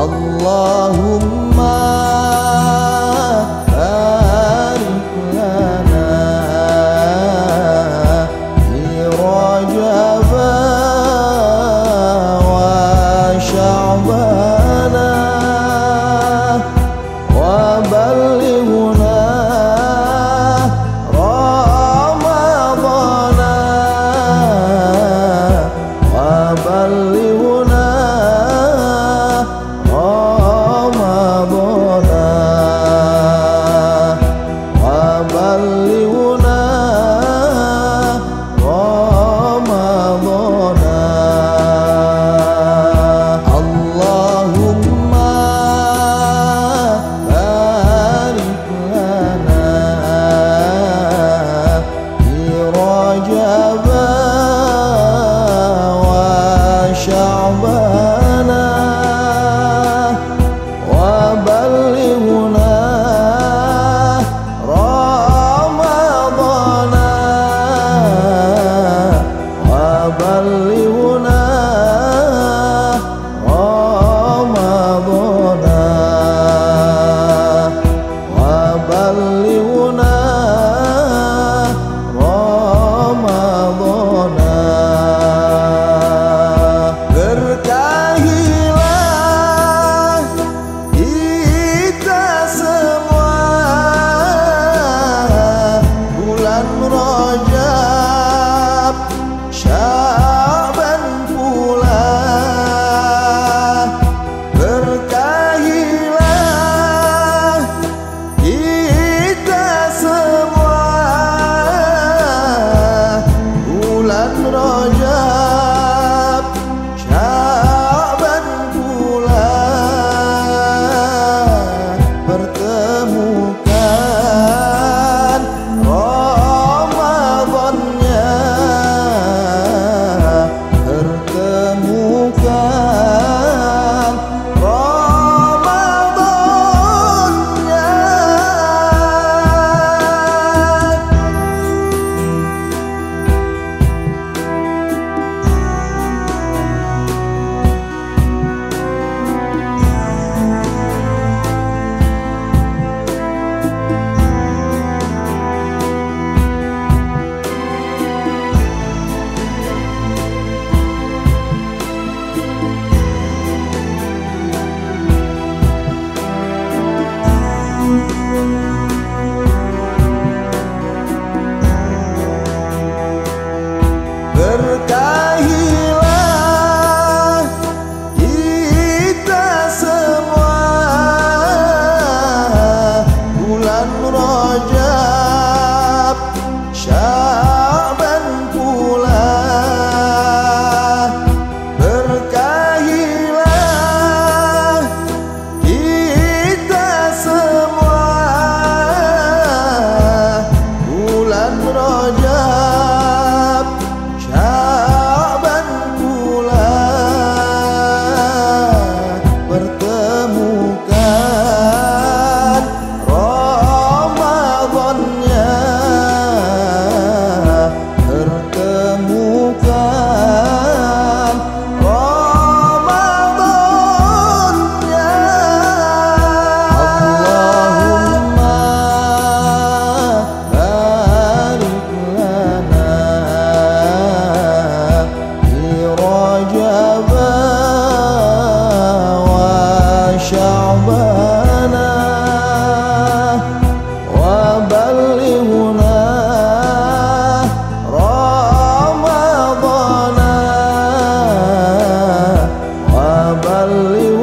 Allahumma barik lana fi Rajab wa Sya'bana wa ballighna Ramadana wa ballighna Rajab, Sya'ban pula, berkahilah kita semua. Bulan Rajab, Sya'ban pula, bertemukan berkahilah kita semua. Bulan Rajab, Sya'ban pula, berkahilah kita semua. Bulan Rajab, Sya'ban pula, bertemukan Ramadannya, bertemukan Ramadannya. Allahumma barik lana Rajab wa Sya'bana wa ballighna Ramadana wa ballighna